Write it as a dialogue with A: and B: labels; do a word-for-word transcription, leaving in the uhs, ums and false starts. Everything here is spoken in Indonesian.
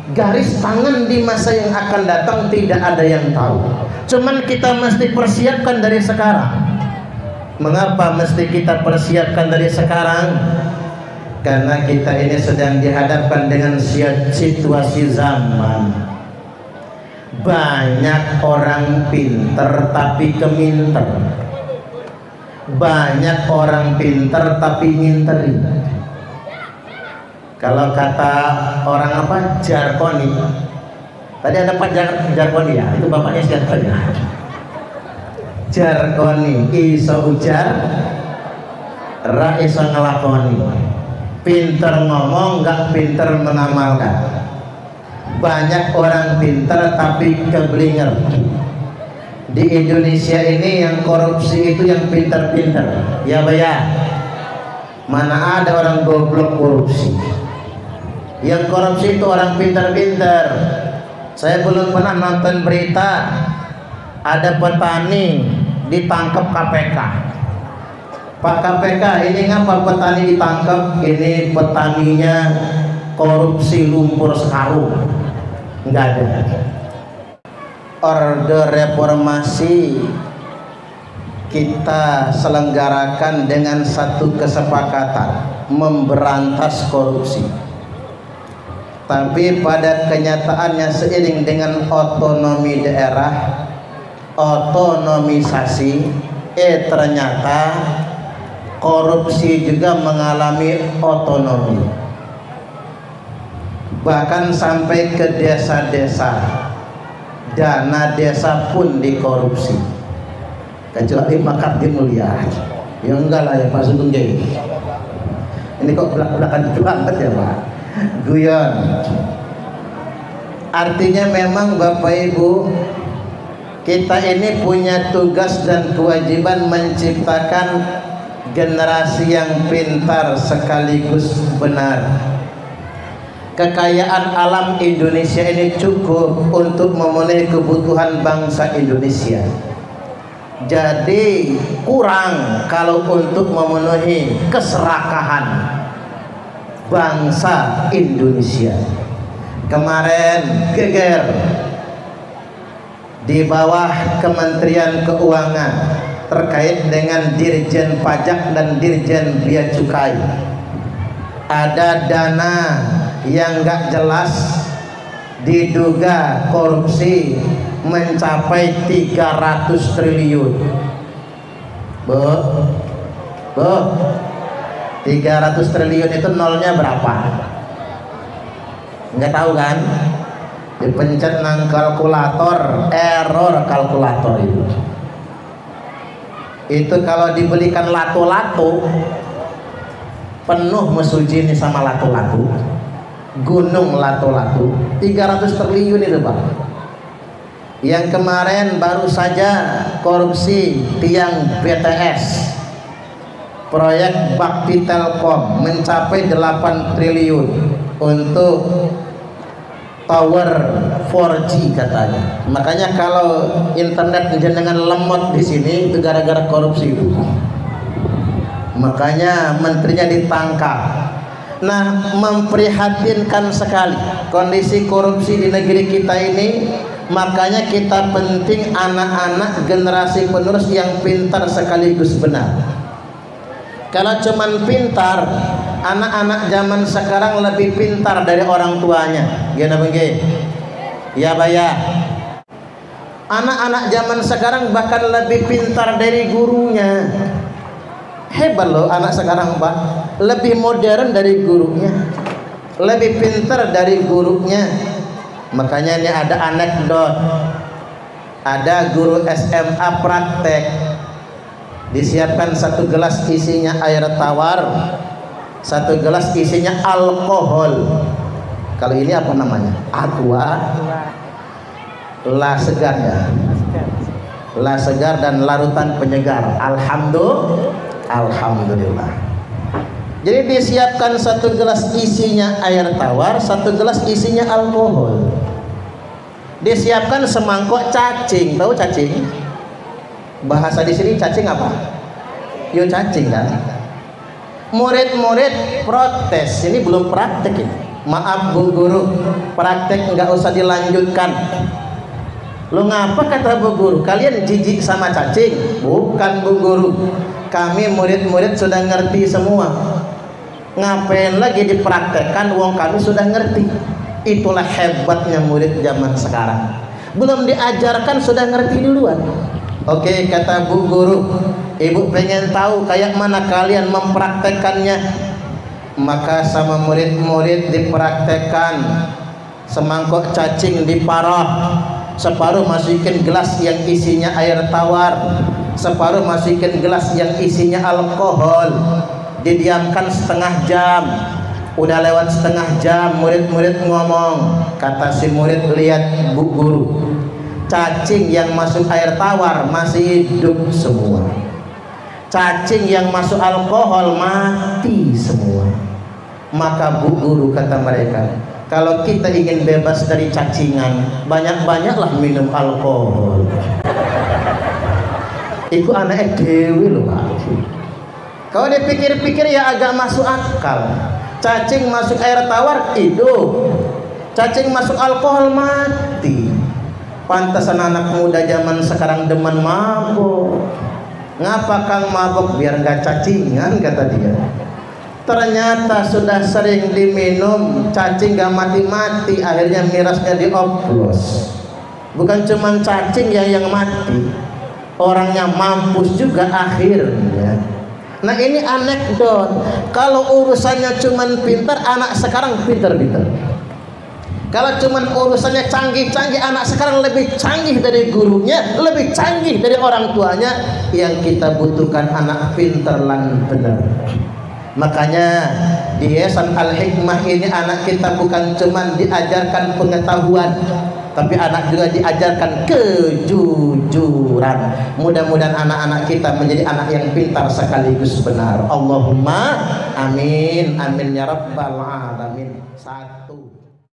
A: garis tangan di masa yang akan datang tidak ada yang tahu. Cuman kita mesti persiapkan dari sekarang. Mengapa mesti kita persiapkan dari sekarang? Karena kita ini sedang dihadapkan dengan situasi zaman. Banyak orang pinter tapi keminter. Banyak orang pinter tapi nginteri. Kalau kata orang apa, jarkoni. Tadi ada Pak Jar Jarkoni ya, itu bapaknya siapa ya? Jarkoni, iso ujar, ra iso ngelakoni. Pinter ngomong, nggak pinter mengamalkan. Banyak orang pinter tapi keblinger. Di Indonesia ini yang korupsi itu yang pinter-pinter, ya bayar. Mana ada orang goblok korupsi? Yang korupsi itu orang pinter-pinter. Saya belum pernah nonton berita ada petani ditangkap K P K. Pak K P K, ini ngapa petani ditangkap? Ini petaninya korupsi lumpur sekarung. Enggak ada. Orde reformasi kita selenggarakan dengan satu kesepakatan memberantas korupsi. Tapi pada kenyataannya seiring dengan otonomi daerah, otonomisasi, eh ternyata korupsi juga mengalami otonomi. Bahkan sampai ke desa-desa, dana desa pun dikorupsi. Kecuali Makardi mulia, ya enggak lah ya Pak Sugeng. Ini kok belak-belakan banget ya Pak. Guyon. Artinya memang Bapak Ibu, kita ini punya tugas dan kewajiban menciptakan generasi yang pintar sekaligus benar. Kekayaan alam Indonesia ini cukup untuk memenuhi kebutuhan bangsa Indonesia. Jadi kurang kalau untuk memenuhi keserakahan bangsa Indonesia. Kemarin geger di bawah Kementerian Keuangan terkait dengan Dirjen Pajak dan Dirjen Bea Cukai, ada dana yang enggak jelas diduga korupsi mencapai tiga ratus triliun. Bu, bu, tiga ratus triliun itu nolnya berapa? Enggak tahu kan? Dipencet nang kalkulator, error kalkulator itu. Itu kalau dibelikan lato-lato, penuh mesuji ini sama lato-lato, gunung lato-lato, tiga ratus triliun itu Pak. Yang kemarin baru saja korupsi tiang B T S, proyek bakti Telkom mencapai delapan triliun untuk tower empat G katanya. Makanya kalau internet jenengan lemot di sini itu gara-gara korupsi itu. Makanya menterinya ditangkap. Nah, memprihatinkan sekali kondisi korupsi di negeri kita ini. Makanya kita penting anak-anak generasi penerus yang pintar sekaligus benar. Kalau cuman pintar, anak-anak zaman sekarang lebih pintar dari orang tuanya. Gimana begini? Ya bayar. Anak-anak zaman sekarang bahkan lebih pintar dari gurunya. Hebat loh anak sekarang Pak. Lebih modern dari gurunya, lebih pintar dari gurunya. Makanya ini ada anekdot. Ada guru S M A praktek, disiapkan satu gelas isinya air tawar, satu gelas isinya alkohol. Kalau ini apa namanya? Aqua. La segar ya. La segar dan larutan penyegar. Alhamdulillah. Alhamdulillah. Jadi disiapkan satu gelas isinya air tawar, satu gelas isinya alkohol. Disiapkan semangkok cacing. Tahu cacing? Bahasa di sini cacing apa? Yo cacing kan. Murid-murid protes. Ini belum praktek ini. Maaf Bu Guru, praktek nggak usah dilanjutkan. Lu ngapa kata Bu Guru? Kalian jijik sama cacing? Bukan Bu Guru, kami murid-murid sudah ngerti semua. Ngapain lagi dipraktekkan, wong kami sudah ngerti. Itulah hebatnya murid zaman sekarang. Belum diajarkan sudah ngerti duluan. Oke, kata Bu Guru, ibu pengen tahu kayak mana kalian mempraktekannya. Maka sama murid-murid dipraktekkan. Semangkok cacing diparah, separuh masukin gelas yang isinya air tawar, separuh masukin gelas yang isinya alkohol. Didiamkan setengah jam. Udah lewat setengah jam, murid-murid ngomong. Kata si murid, lihat Bu Guru, cacing yang masuk air tawar masih hidup semua, cacing yang masuk alkohol mati semua. Maka Bu Guru, kata mereka, kalau kita ingin bebas dari cacingan, banyak-banyaklah minum alkohol. Itu anak dewi loh Pak. Kalau dipikir-pikir ya agak masuk akal. Cacing masuk air tawar hidup, cacing masuk alkohol mati. Pantasan anak muda zaman sekarang demen mabuk. Ngapa Kang mabuk? Biar nggak cacingan, kata dia. Ternyata sudah sering diminum, cacing gak mati-mati, akhirnya mirasnya dioplos. Bukan cuma cacing yang yang mati, orangnya mampus juga akhirnya. Nah ini anekdot. Kalau urusannya cuman pintar, anak sekarang pintar-pintar. Kalau cuman urusannya canggih-canggih, anak sekarang lebih canggih dari gurunya, lebih canggih dari orang tuanya. Yang kita butuhkan anak pintar lan benar. Makanya di Yayasan Al-Hikmah ini anak kita bukan cuman diajarkan pengetahuan, tapi anak juga diajarkan kejujuran. Mudah-mudahan anak-anak kita menjadi anak yang pintar sekaligus benar. Allahumma amin, amin ya rabbal alamin. Satu.